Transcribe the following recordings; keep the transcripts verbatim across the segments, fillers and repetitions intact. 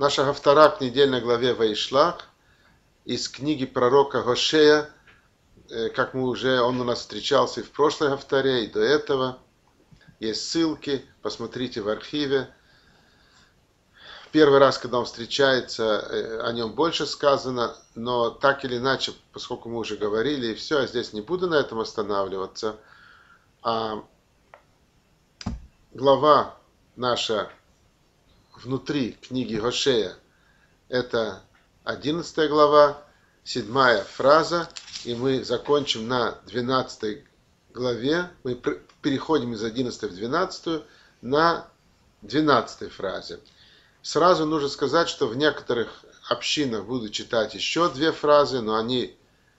Наша гавтара к недельной главе Ваишлах из книги пророка Гошея, как мы уже, он у нас встречался и в прошлой гавтаре, и до этого. Есть ссылки, посмотрите в архиве. Первый раз, когда он встречается, о нем больше сказано, но так или иначе, поскольку мы уже говорили, и все, я здесь не буду на этом останавливаться. А глава наша внутри книги Гошея, это одиннадцатая глава, седьмая фраза, и мы закончим на двенадцатой главе, мы переходим из одиннадцатой в двенадцатую на двенадцатой фразе. Сразу нужно сказать, что в некоторых общинах буду читать еще две фразы, но они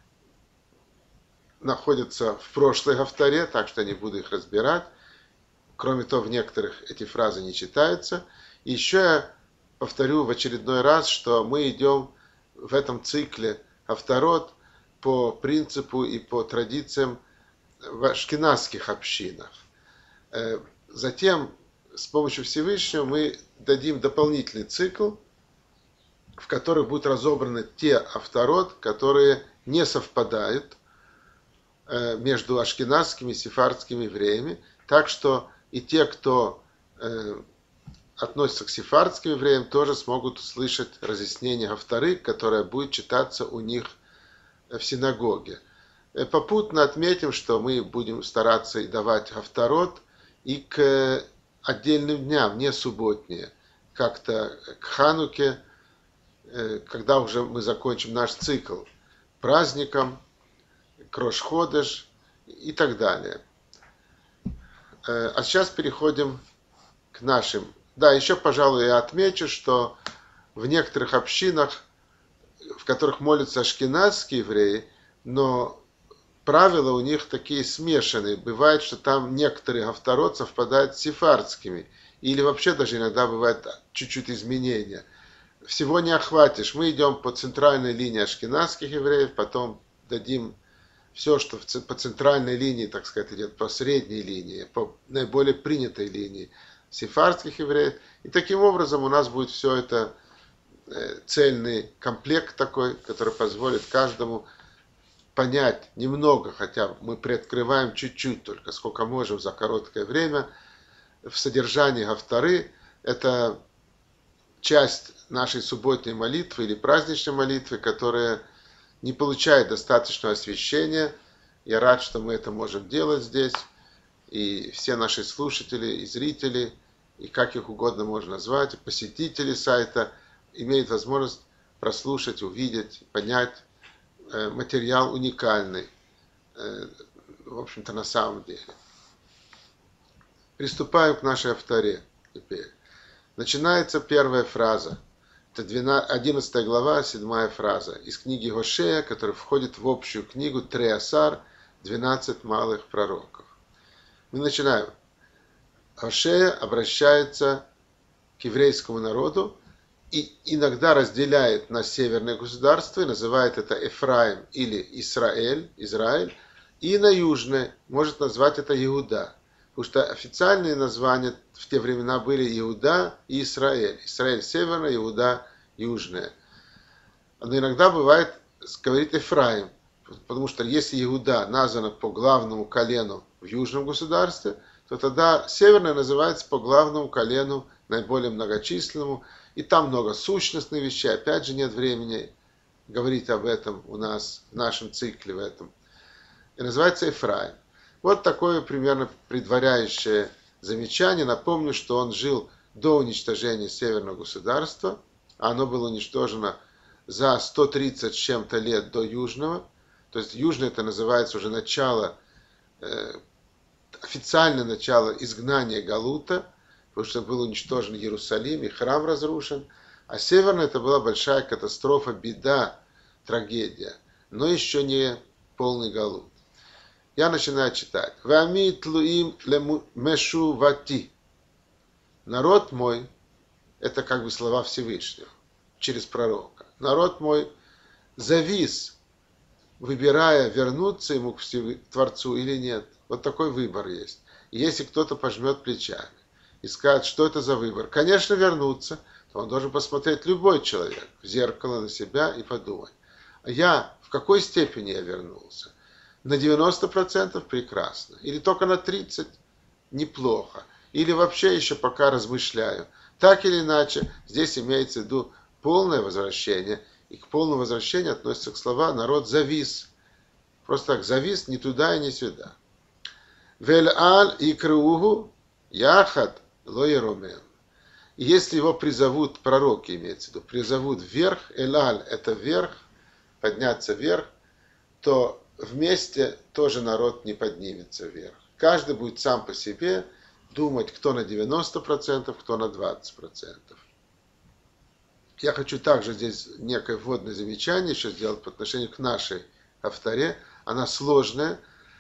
находятся в прошлой гавтаре, так что я не буду их разбирать. Кроме того, в некоторых эти фразы не читаются. И еще я повторю в очередной раз, что мы идем в этом цикле гавторот по принципу и по традициям в ашкеназских общинах. Затем с помощью Всевышнего мы дадим дополнительный цикл, в которых будут разобраны те авторот, которые не совпадают между ашкеназскими и сефардскими евреями. Так что и те, кто относится к сефардским евреям, тоже смогут услышать разъяснение гавторы, которое будет читаться у них в синагоге. Попутно отметим, что мы будем стараться и давать гавторот и к отдельным дням, не субботние, как-то к Хануке, когда уже мы закончим наш цикл, праздникам, к Рош-ходеш и так далее. А сейчас переходим к нашим. Да, еще, пожалуй, я отмечу, что в некоторых общинах, в которых молятся ашкеназские евреи, но правила у них такие смешанные. Бывает, что там некоторые гавторот совпадают с сефардскими. Или вообще даже иногда бывает чуть-чуть изменения. Всего не охватишь. Мы идем по центральной линии ашкеназских евреев, потом дадим все, что по центральной линии, так сказать, идет по средней линии, по наиболее принятой линии сефардских евреев. И таким образом у нас будет все это цельный комплект такой, который позволит каждому понять немного, хотя мы приоткрываем чуть-чуть только, сколько можем за короткое время, в содержании гавторы. Это часть нашей субботней молитвы или праздничной молитвы, которая не получает достаточного освещения. Я рад, что мы это можем делать здесь. И все наши слушатели и зрители, и как их угодно можно назвать, посетители сайта, имеют возможность прослушать, увидеть, понять материал уникальный, в общем-то, на самом деле. Приступаем к нашей авторе теперь. Начинается первая фраза. Это одиннадцатая глава, седьмая фраза. Из книги Гошея, которая входит в общую книгу Треасар, двенадцать малых пророков. Мы начинаем. Гошея обращается к еврейскому народу и иногда разделяет на северные государства, называет это Эфраим или Исраэль, Израиль, и на южное, может назвать это Иуда. Потому что официальные названия в те времена были Иуда и Израиль. Израиль северная, Иуда южная. Но иногда бывает, говорит Эфраим, потому что если Иуда названа по главному колену в южном государстве, то тогда северная называется по главному колену, наиболее многочисленному. И там много сущностных вещей. Опять же, нет времени говорить об этом у нас, в нашем цикле в этом. И называется Эфраим. Вот такое примерно предваряющее замечание. Напомню, что он жил до уничтожения северного государства. Оно было уничтожено за сто тридцать с чем-то лет до южного. То есть южное это называется уже начало, э, официальное начало изгнания Галута, потому что был уничтожен Иерусалим и храм разрушен. А северная это была большая катастрофа, беда, трагедия, но еще не полный Галут. Я начинаю читать. Вамит луим лемешу вати. Народ мой, это как бы слова Всевышнего через пророка. Народ мой завис, выбирая, вернуться ему к Творцу или нет. Вот такой выбор есть. И если кто-то пожмет плечами и скажет, что это за выбор, конечно, вернуться. то он должен посмотреть любой человек в зеркало на себя и подумать, а я в какой степени я вернулся? На девяносто процентов прекрасно, или только на тридцать процентов неплохо, или вообще еще пока размышляю. Так или иначе, здесь имеется в виду полное возвращение, и к полному возвращению относятся к слова «народ завис». Просто так завис ни туда и ни сюда. «Вель-аль икругу яхат ло еромем». Если его призовут, пророки имеется в виду, призовут вверх, элаль – это вверх, подняться вверх, то вместе тоже народ не поднимется вверх. Каждый будет сам по себе думать, кто на девяносто процентов, кто на двадцать процентов. Я хочу также здесь некое вводное замечание еще сделать по отношению к нашей авторе. Она сложная.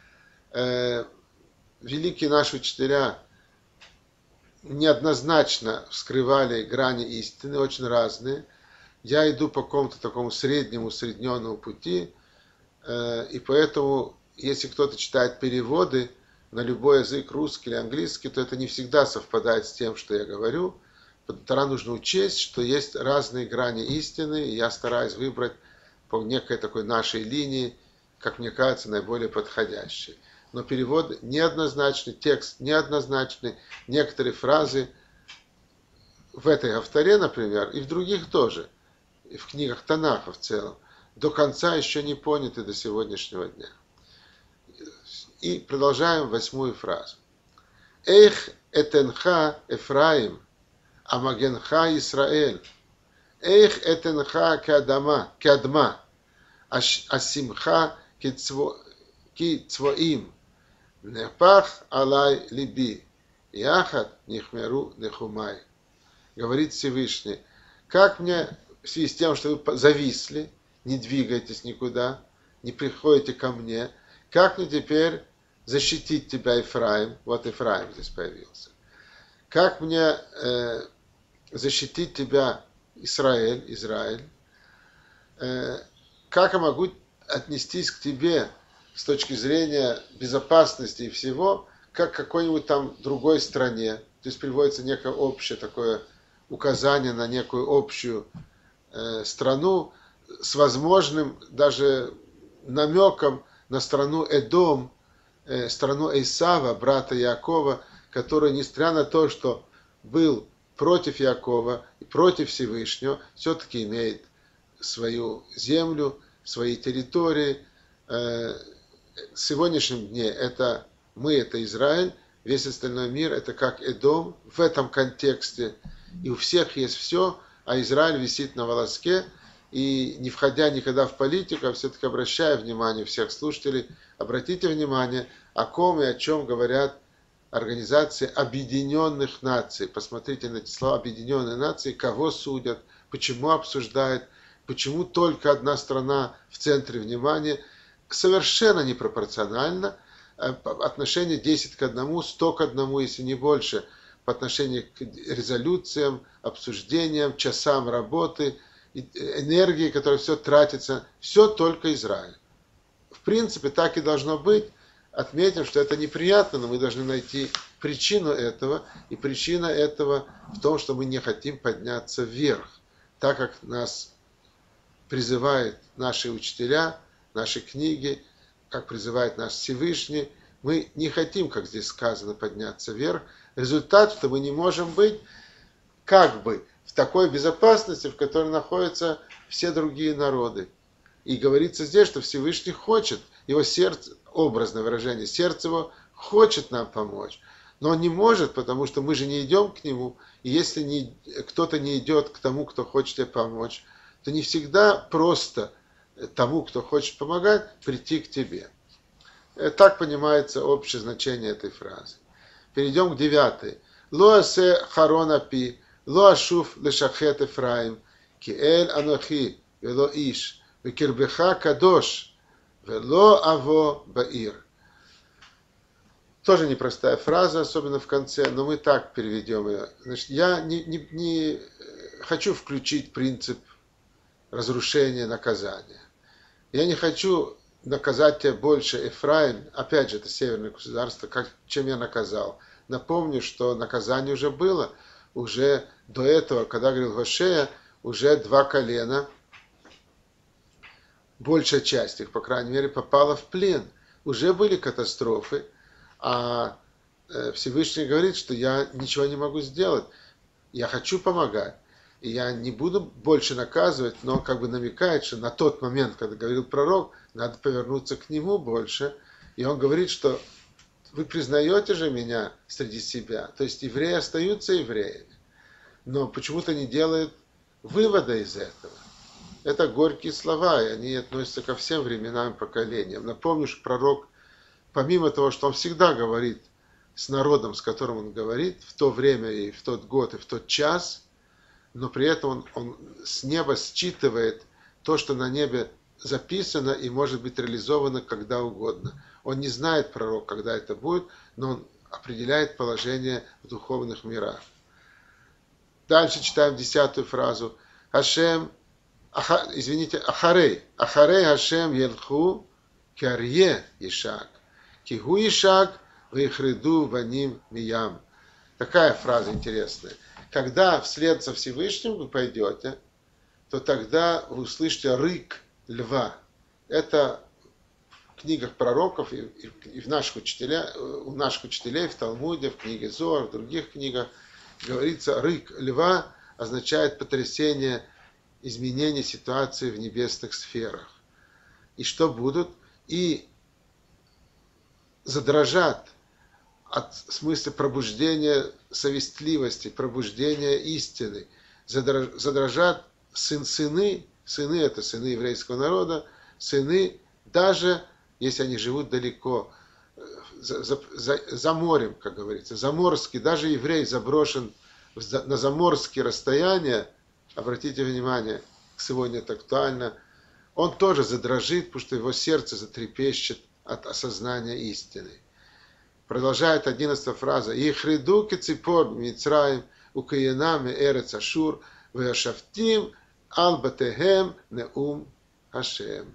Великие наши учителя неоднозначно вскрывали грани истины, очень разные. Я иду по какому-то такому среднему, усредненному пути, и поэтому, если кто-то читает переводы на любой язык, русский или английский, то это не всегда совпадает с тем, что я говорю. Тогда нужно учесть, что есть разные грани истины, и я стараюсь выбрать по некой такой нашей линии, как мне кажется, наиболее подходящей. Но перевод неоднозначный, текст неоднозначный, некоторые фразы в этой авторе, например, и в других тоже, и в книгах Танаха в целом, до конца еще не поняты до сегодняшнего дня. И продолжаем восьмую фразу. Эйх этенха Эфраим, амагенха Исраэль. Эйх этенха кадама, кадма, асимха кицвоим. Непах алай либи, яхат нихмеру нехумай. Говорит Всевышний, как мне в связи с тем, что вы зависли, не двигаетесь никуда, не приходите ко мне, как мне теперь защитить тебя, Ефраим? Вот Ефраим здесь появился. Как мне э, защитить тебя, Израиль, Израиль? Э, как я могу отнестись к тебе с точки зрения безопасности и всего, как к какой-нибудь там другой стране? То есть приводится некое общее такое указание на некую общую э, страну с возможным даже намеком на страну Эдом, э, страну Эйсава, брата Яакова, который, несмотря на то, что был против Яакова и против Всевышнего, все-таки имеет свою землю, свои территории. Э, в сегодняшнем дне это мы, это Израиль, весь остальной мир это как Эдом в этом контексте. И у всех есть все, а Израиль висит на волоске. И не входя никогда в политику, а все-таки обращая внимание всех слушателей, обратите внимание, о ком и о чем говорят Организации Объединенных Наций. Посмотрите на эти слова Объединенные Нации, кого судят, почему обсуждают, почему только одна страна в центре внимания. Совершенно непропорционально отношение десять к одному, сто к одному, если не больше, по отношению к резолюциям, обсуждениям, часам работы, энергии, которая все тратится, все только Израиль. В принципе, так и должно быть. Отметим, что это неприятно, но мы должны найти причину этого. И причина этого в том, что мы не хотим подняться вверх, так как нас призывают наши учителя, наши книги, как призывает наш Всевышний. Мы не хотим, как здесь сказано, подняться вверх. Результат, что мы не можем быть как бы в такой безопасности, в которой находятся все другие народы. И говорится здесь, что Всевышний хочет, его сердце, образное выражение, сердце его хочет нам помочь. Но он не может, потому что мы же не идем к нему. И если не, кто-то не идет к тому, кто хочет тебе помочь, то не всегда просто тому, кто хочет помогать, прийти к тебе. Так понимается общее значение этой фразы. Перейдем к девятой. Лоасе харона пи, лоашуф лешахет Эфраим, киэль анохи, вело иш, векирбеха кадош, вело аво баир. Тоже непростая фраза, особенно в конце, но мы так переведем ее. Значит, я не, не, не хочу включить принцип разрушения наказания. Я не хочу наказать тебя больше, Эфраим, опять же, это северное государство, как, чем я наказал. Напомню, что наказание уже было, уже до этого, когда говорил Гошея, уже два колена, большая часть их, по крайней мере, попала в плен. Уже были катастрофы, а Всевышний говорит, что я ничего не могу сделать. Я хочу помогать. И я не буду больше наказывать, но как бы намекает, что на тот момент, когда говорил пророк, надо повернуться к нему больше. И он говорит, что вы признаете же меня среди себя. То есть евреи остаются евреями, но почему-то не делают вывода из этого. Это горькие слова, и они относятся ко всем временам и поколениям. Напомню, что пророк, помимо того, что он всегда говорит с народом, с которым он говорит, в то время и в тот год и в тот час, но при этом он, он с неба считывает то, что на небе записано и может быть реализовано когда угодно. Он не знает, пророк, когда это будет, но он определяет положение в духовных мирах. Дальше читаем десятую фразу. Хашем, аха, извините, Ахарей. Ахарей Хашем елху кярье ишак. Кигу ишак вейхреду ваним миям. Такая фраза интересная. Когда вслед за Всевышним вы пойдете, то тогда вы услышите рык льва. Это в книгах пророков и, и, и в наших учителя, у наших учителей в Талмуде, в книге Зоар, в других книгах говорится, рык льва означает потрясение, изменение ситуации в небесных сферах. И что будут? И задрожат от смысла пробуждения совестливости, пробуждения истины. Задрожат сын, сыны, сыны это сыны еврейского народа, сыны, даже если они живут далеко, за, за, за, за морем, как говорится, заморский, даже еврей заброшен на заморские расстояния, обратите внимание, сегодня это актуально, он тоже задрожит, потому что его сердце затрепещет от осознания истины. Продолжает одиннадцатая фраза. «Ихриду кеципор мицраим укаенам эрец ашур веашафтим ал батехем неум Хашем».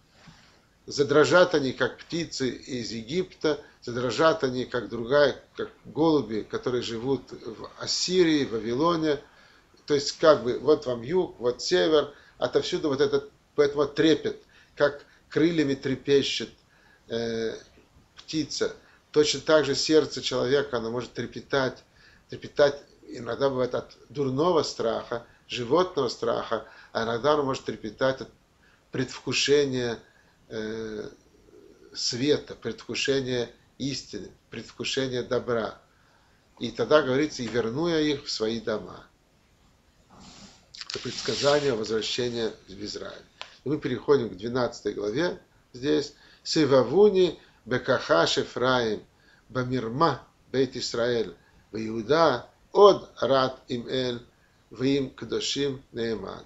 Задрожат они, как птицы из Египта, задрожат они, как другая, как голуби, которые живут в Ассирии, в Вавилоне. То есть, как бы, вот вам юг, вот север, отовсюду вот этот, поэтому трепет, как крыльями трепещет э, птица. Точно так же сердце человека, оно может трепетать, трепетать иногда бывает от дурного страха, животного страха, а иногда оно может трепетать от предвкушения э, света, предвкушения истины, предвкушения добра. И тогда говорится, и верну я их в свои дома. Это предсказание возвращения в Израиль. И мы переходим к двенадцатой главе здесь. Севавуни бекахаш Эфраим бамирма бейт Исраэль в Иуда от рад им эль в им кдошим неэман.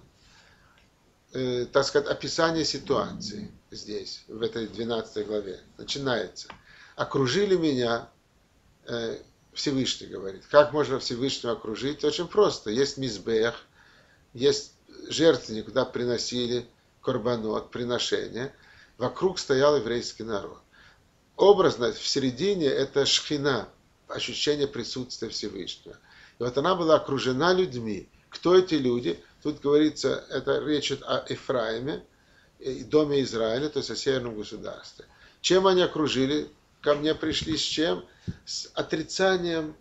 Э, так сказать, описание ситуации здесь, в этой двенадцатой главе, начинается. Окружили меня, э, Всевышний говорит. Как можно Всевышнего окружить? Очень просто. Есть мизбех, есть жертвенник, куда приносили корбанот, приношения. Вокруг стоял еврейский народ. Образно в середине это шхина, ощущение присутствия Всевышнего. И вот она была окружена людьми. Кто эти люди? Тут говорится, это речь о Эфраиме, доме Израиля, то есть о северном государстве. Чем они окружили? Ко мне пришли с чем? С отрицанием,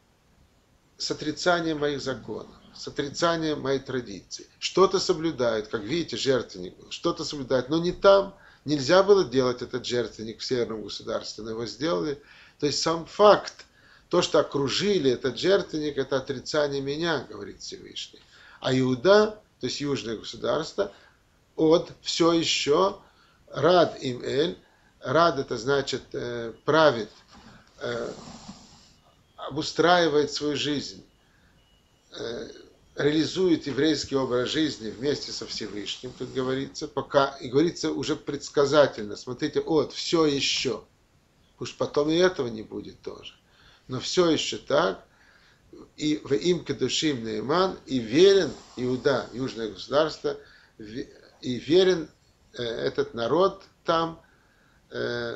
с отрицанием моих законов, с отрицанием моей традиции. Что-то соблюдают, как видите, жертвенник был, что-то соблюдают, но не там. Нельзя было делать этот жертвенник в северном государстве, но его сделали. То есть сам факт, то, что окружили этот жертвенник, это отрицание меня, говорит Всевышний. А Иуда, то есть южное государство, от все еще рад им эль. Рад это значит э, правит, э, обустраивает свою жизнь, э, реализует еврейский образ жизни вместе со Всевышним, тут говорится, пока, и говорится уже предсказательно, смотрите, от, все еще, уж потом и этого не будет тоже, но все еще так, и в им кедушим неэман, и верен Иуда, южное государство, и верен э, этот народ там э,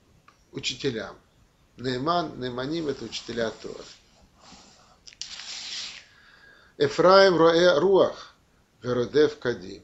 учителям. Неэман, неэманим это учителя Торы. Эфраим роэ руах, веродев кадим.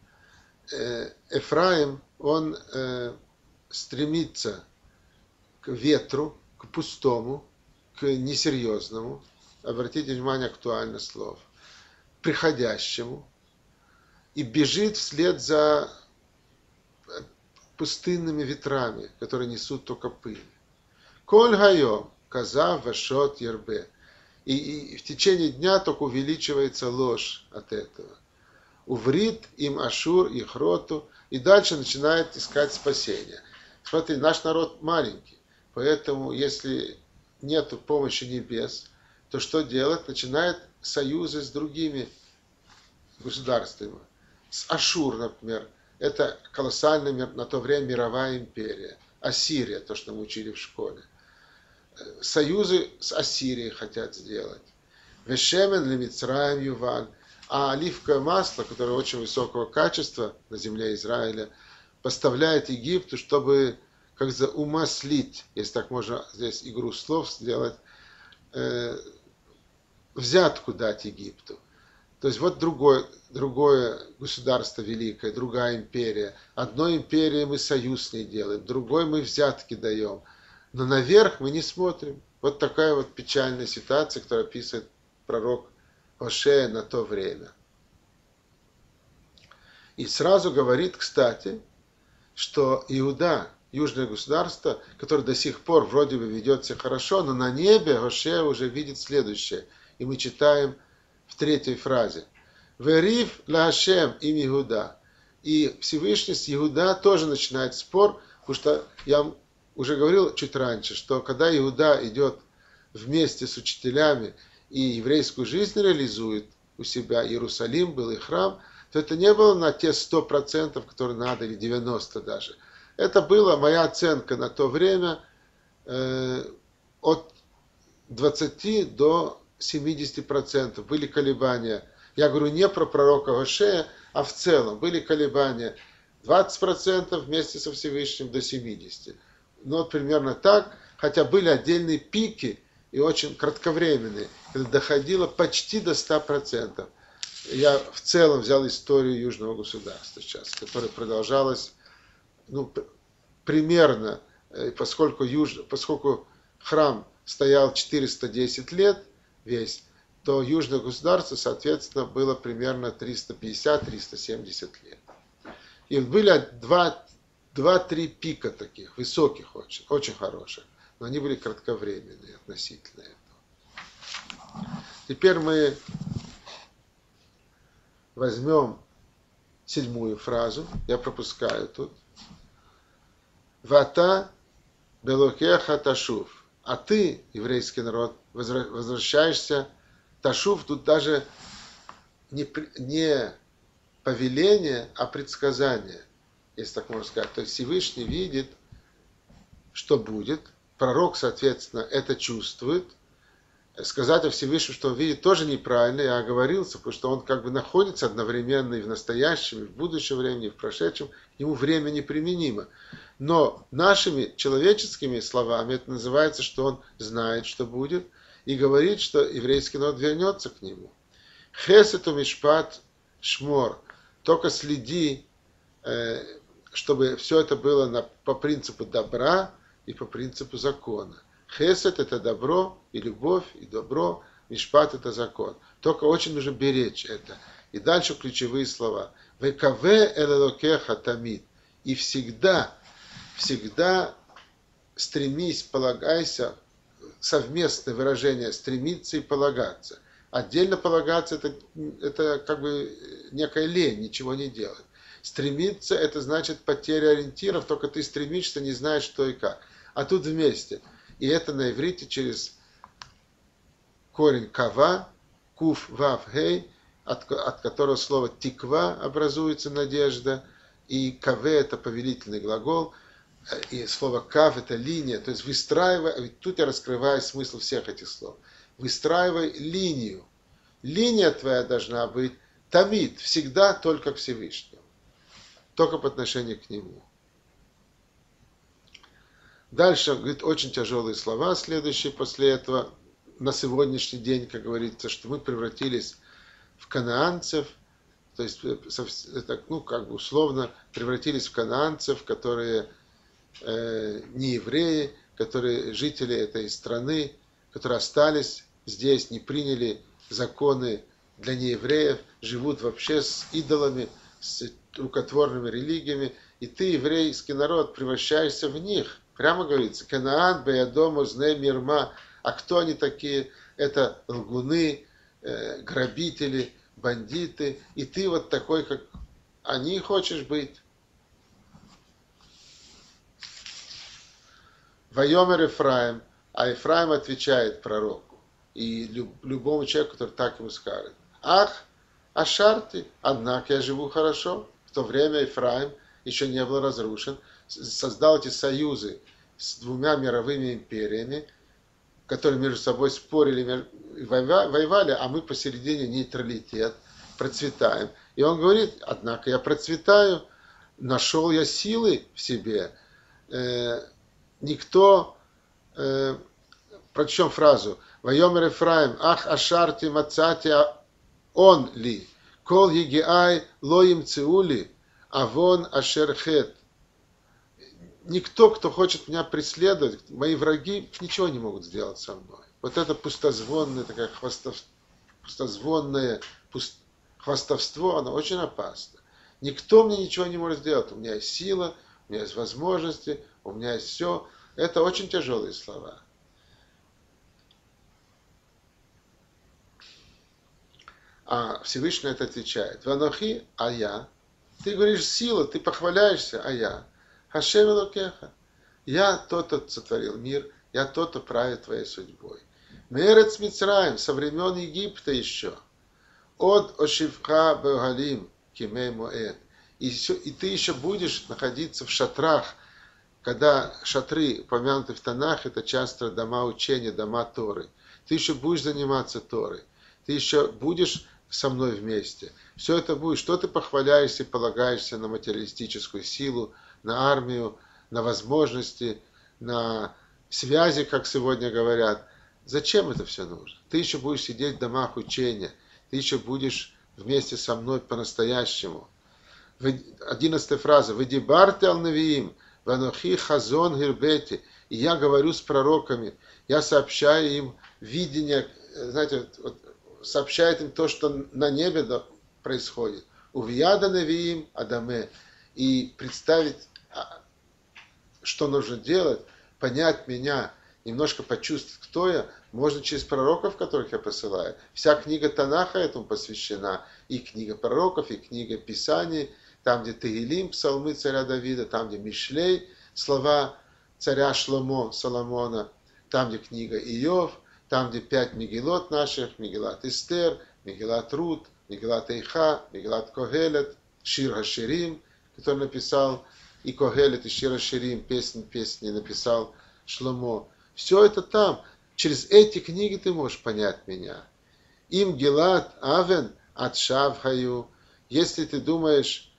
Эфраим, он э, стремится к ветру, к пустому, к несерьезному. Обратите внимание, актуально слово. Приходящему. И бежит вслед за пустынными ветрами, которые несут только пыль. Коль хайом, коза вашот ербе. И, и в течение дня только увеличивается ложь от этого. Уврит им Ашур и Хроту. И дальше начинает искать спасения. Смотри, наш народ маленький. Поэтому, если нет помощи небес, то что делать? Начинает союзы с другими государствами. С Ашур, например. Это колоссальная на то время мировая империя. Ассирия, то, что мы учили в школе. Союзы с Ассирией хотят сделать. Вешемен лемицраем юван. А оливковое масло, которое очень высокого качества на земле Израиля, поставляет Египту, чтобы как за умаслить, если так можно здесь игру слов сделать, э, взятку дать Египту. То есть вот другое, другое государство великое, другая империя. Одной империи мы союз с ней делаем, другой мы взятки даем. Но наверх мы не смотрим. Вот такая вот печальная ситуация, которую описывает пророк Ошея на то время. И сразу говорит, кстати, что Иуда, южное государство, которое до сих пор вроде бы ведет себя хорошо, но на небе Ошея уже видит следующее. И мы читаем в третьей фразе. Верив лашем им Иуда. И Всевышний с Иуда тоже начинает спор, потому что я уже говорил чуть раньше, что когда Иуда идет вместе с учителями и еврейскую жизнь реализует у себя, Иерусалим был и храм, то это не было на те сто процентов, которые надо, или девяносто даже. Это была моя оценка на то время э, от двадцати до семидесяти процентов. Были колебания. Я говорю не про пророка Ошея, а в целом. Были колебания двадцать процентов вместе со Всевышним до семидесяти процентов. Ну, вот примерно так. Хотя были отдельные пики и очень кратковременные, когда доходило почти до ста процентов. Я в целом взял историю южного государства сейчас, которая продолжалась ну, примерно, поскольку, юж, поскольку храм стоял четыреста десять лет весь, то южное государство, соответственно, было примерно триста пятьдесят - триста семьдесят лет. И были два-три пика таких, высоких очень, очень хороших, но они были кратковременные относительно этого. Теперь мы возьмем седьмую фразу, я пропускаю тут. Вата белокеха ташув. А ты, еврейский народ, возвращаешься. Ташув тут даже не, не повеление, а предсказание, если так можно сказать. То есть Всевышний видит, что будет. Пророк, соответственно, это чувствует. Сказать о Всевышнем, что он видит, тоже неправильно, я оговорился, потому что он как бы находится одновременно и в настоящем, и в будущем времени, и в прошедшем, ему время неприменимо. Но нашими человеческими словами это называется, что он знает, что будет, и говорит, что еврейский народ вернется к нему. Хесету мишпат шмор. Только следи, чтобы все это было по принципу добра и по принципу закона. Хесед – это добро и любовь, и добро. Мишпат – это закон. Только очень нужно беречь это. И дальше ключевые слова. Векаве элелокеха тамид. И всегда, всегда стремись, полагайся, совместное выражение стремиться и полагаться. Отдельно полагаться это, это как бы некая лень, ничего не делать. Стремиться это значит потеря ориентиров, только ты стремишься, не знаешь что и как. А тут вместе. И это на иврите через корень кава, куф, вав, гей, от, от которого слово тиква образуется надежда, и каве это повелительный глагол, и слово кав это линия, то есть выстраивай, тут я раскрываю смысл всех этих слов, выстраивай линию. Линия твоя должна быть тамид, всегда только к Всевышнему, только по отношению к Нему. Дальше, говорит, очень тяжелые слова, следующие после этого, на сегодняшний день, как говорится, что мы превратились в канаанцев, то есть, это, ну, как бы условно превратились в канаанцев, которые э, не евреи, которые жители этой страны, которые остались здесь, не приняли законы для неевреев, живут вообще с идолами, с рукотворными религиями, и ты, еврейский народ, превращаешься в них. Прямо говорится, Канаан, Беядом, Узне, Мирма. А кто они такие? Это лгуны, э, грабители, бандиты. И ты вот такой, как они, хочешь быть. Вайомер Ефраим, а Ефраим отвечает пророку и люб, любому человеку, который так ему скажет. Ах, Ашарти, однако я живу хорошо. В то время Ефраим еще не был разрушен, создал эти союзы с двумя мировыми империями, которые между собой спорили, воевали, а мы посередине нейтралитет, процветаем. И он говорит, однако я процветаю, нашел я силы в себе. Э, никто, э, прочтем фразу, Вайомер Ефраим, ах ашарти мацати он ли, кол егиай лоим циули, авон ашерхет. Никто, кто хочет меня преследовать, мои враги ничего не могут сделать со мной. Вот это пустозвонное, такое хвостов, пустозвонное пуст, хвастовство, оно очень опасно. Никто мне ничего не может сделать. У меня есть сила, у меня есть возможности, у меня есть все. Это очень тяжелые слова. А Всевышний это отвечает. Ванохи, а я. Ты говоришь сила, ты похваляешься, а я. Хашем Элокеха. Я тот-то сотворил мир, я тот-то правит твоей судьбой. Мерец Мицраим, со времен Египта еще. От Ошивха Бегалим Кимей Моэд. И, и ты еще будешь находиться в шатрах, когда шатры, упомянуты в Танах, это часто дома учения, дома Торы. Ты еще будешь заниматься Торой. Ты еще будешь со мной вместе. Все это будет. Что ты похваляешься и полагаешься на материалистическую силу, на армию, на возможности, на связи, как сегодня говорят. Зачем это все нужно? Ты еще будешь сидеть в домах учения. Ты еще будешь вместе со мной по-настоящему. Одиннадцатая фраза. «Ведибарте ал-навиим, ванохи хазон гирбети». И я говорю с пророками, я сообщаю им видение, знаете, вот, сообщает им то, что на небе происходит. Увияда навиим адаме. И представить, что нужно делать, понять меня, немножко почувствовать, кто я, можно через пророков, которых я посылаю. Вся книга Танаха этому посвящена. И книга пророков, и книга Писаний, там, где Тегилим, псалмы царя Давида, там, где Мишлей, слова царя Шломо, Соломона, там, где книга Иов, там, где пять Мегилот наших, Мегилат Эстер, Мегилат Рут, Мегилат Эйха, Мегилат Когелет, Шир Хаширим, который написал и Когелет, и Шир Хаширим, песни, песни написал Шломо. Все это там. Через эти книги ты можешь понять меня. Им Гилат Авен от Шавхаю. Если ты думаешь,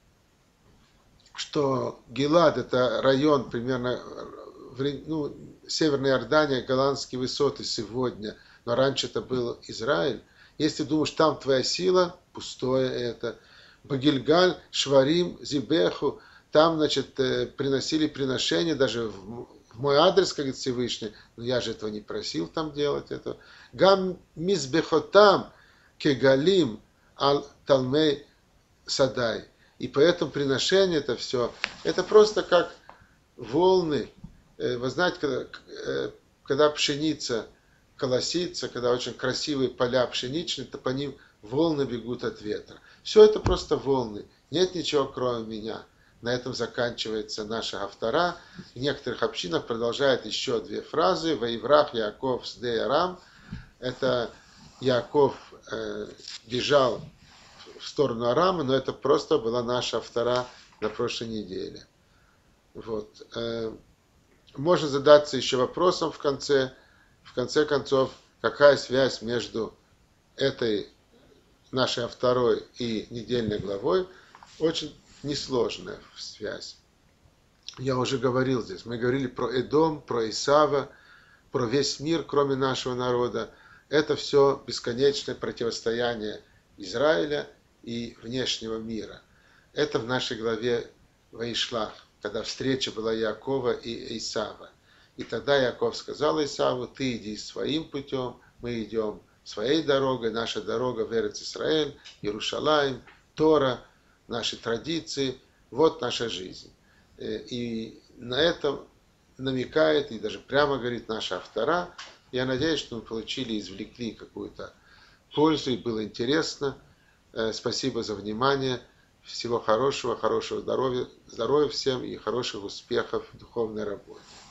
что Гилад это район примерно, ну, Северная Иордания, Голландские высоты сегодня, но раньше это был Израиль. Если думаешь, там твоя сила, пустое это. Багильгаль, Шварим, Зибеху, там, значит, приносили приношения, даже в мой адрес, как говорит Всевышний, но я же этого не просил там делать это. Гам мизбехотам кегалим ал талмей садай. И поэтому приношение это все, это просто как волны. Вы знаете, когда, когда пшеница колосится, когда очень красивые поля пшеничные, то по ним волны бегут от ветра. Все это просто волны. Нет ничего, кроме меня. На этом заканчивается наша автора. В некоторых общинах продолжает еще две фразы. Ваиврах Яаков сде Арам. Это Яаков э, бежал в сторону Арама, но это просто была наша автора на прошлой неделе. Вот. Э, можно задаться еще вопросом в конце. В конце концов, какая связь между этой нашей авторой и недельной главой? Очень несложная связь. Я уже говорил здесь. Мы говорили про Эдом, про Исава, про весь мир, кроме нашего народа. Это все бесконечное противостояние Израиля и внешнего мира. Это в нашей главе Ваишлах, когда встреча была Яакова и Исава. И тогда Яаков сказал Исаву: ты иди своим путем, мы идем своей дорогой, наша дорога в Эрец-Исраэль, Иерушалаим, Тора, наши традиции, вот наша жизнь. И на этом намекает и даже прямо говорит наша автора. Я надеюсь, что мы получили, извлекли какую-то пользу и было интересно. Спасибо за внимание. Всего хорошего, хорошего здоровья, здоровья всем и хороших успехов в духовной работе.